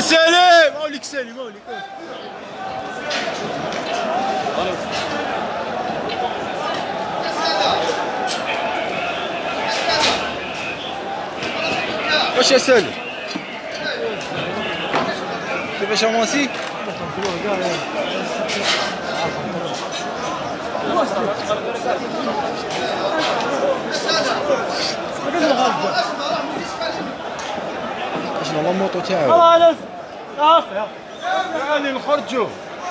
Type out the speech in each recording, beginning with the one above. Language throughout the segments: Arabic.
سليم مولك سليم مولك واش يا سالم كيفاش امونسي شنو لا موطو تاعو خلاص صافي يعني نخرجوا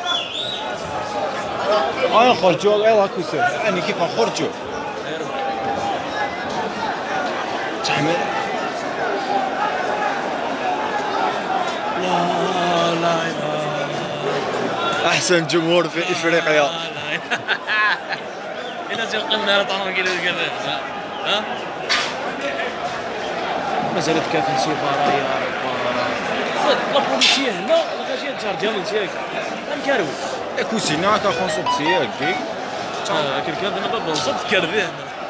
نخرجوا يلا كوسه يعني كيف نخرجوا تحمل لا احسن جمهور في افريقيا إذا قلنا طعم كيلو كذا ها مازالت كافن سيفارة يا رب لا بوليسيه هنا لا غاشي ترجع من سياك نكروي كوسينا كنصب سياك ديك كل كذا انا بابا نصب كربي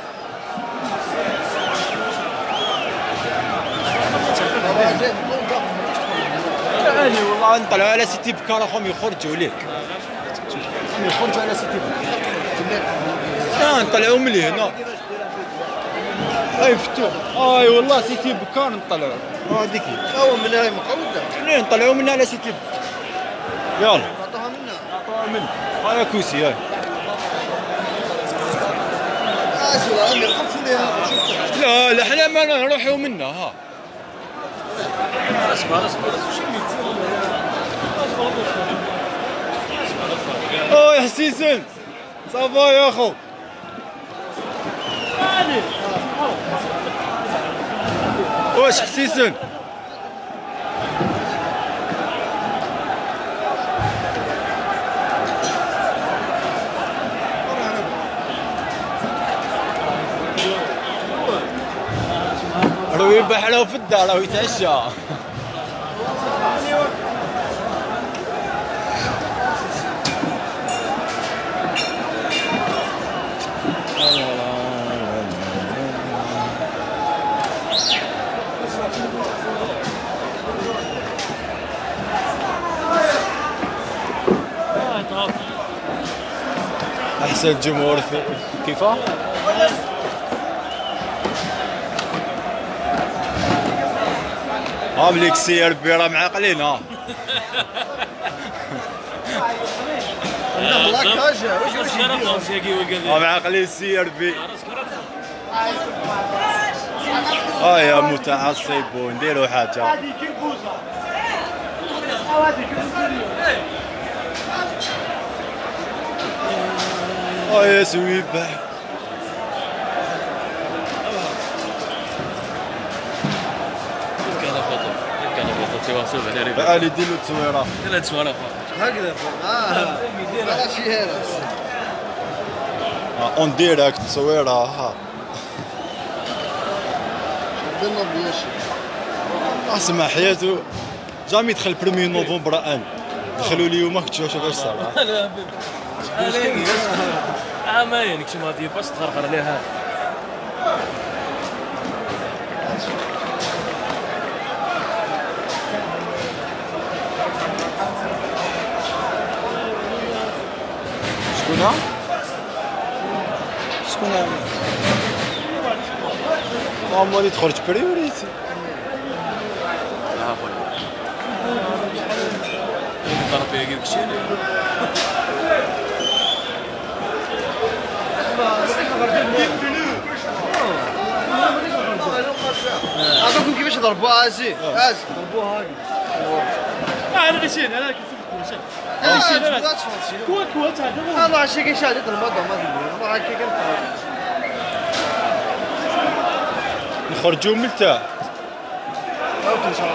يعني والله نطلعوا على سيتي بكار اخوهم يخرجوا ليك يخرجوا على سيتي بكار نطلعوا من هنا اي فتوح اي والله سيتي بكار نطلعوا هذيك هو من هاي مقودة منين نطلعوا منها على سيتي بكار يلا عطوها منا هاي كوسي هاي اسوء يقفوا ليها لا لا حنا ما نروحوا منها ها اصبر اوه يا حسيسن صافا يا اخو واش حسيسن راهو يذبح له في الدار راهو يتعشى احسن جمهور في كيفاه مليك سي ار بي راه معقلين ها معقلين سي ار بي يا متعصبون ديروا حاجه يا سويبه علي دير له تصويره لا تصويره هكذا لا شي هذا اون ديريكت تصويره ها بدنا بلاش اسمع حياته جامي دخل 1 نوفمبر دخلوا اليوم كنت شوف اش صار عامين كشي ما دي باش تخرخر عليها شكون مالي تخرج بريوريتي ضرب يجيب شيء عطوكم كيفاش ضربوها اسي ضربوها هاكي انا غشين انا كنت الله عشان كي شادت الماضي ما ادري ما هكا كنت نخرجوا من تحت ان شاء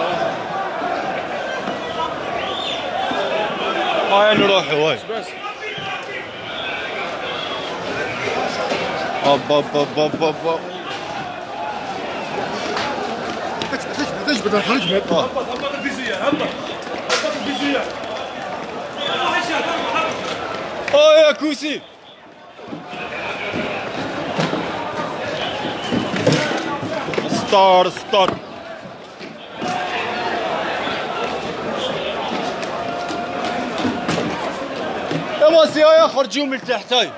الله نروحوا هاي با ليش بدنا نخرج هبط الفيزية هبط الفيزية يا كوسي ستار يا ماسي يا خرجوا من تحت هاي.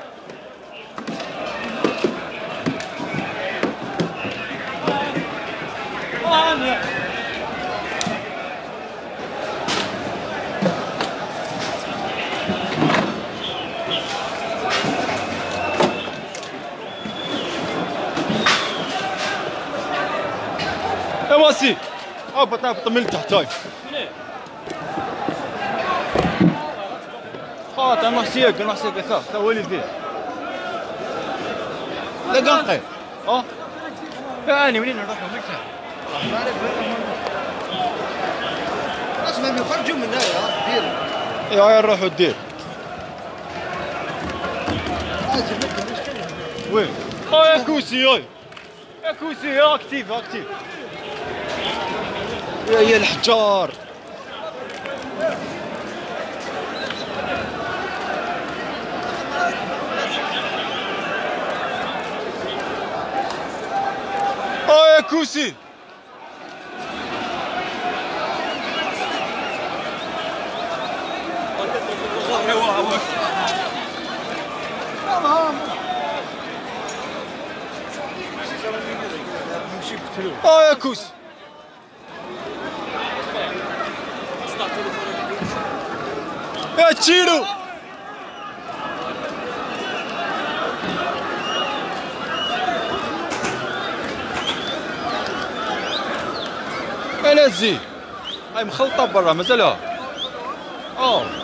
يا ماسي هبط من تحت هاي. خاطر انا نحسيك ثا ولي فيه. لا قنقي. يعني منين نروح من تحت؟ اسمع يخرجوا من هنا دير. يا نروحوا الدير. وين؟ يا كوسي يا كوسي يا اكتيف يا الحجار. يا كوسي يا كوسي يا تشيرو. يا لازي هاي مخلطة برا مازالها.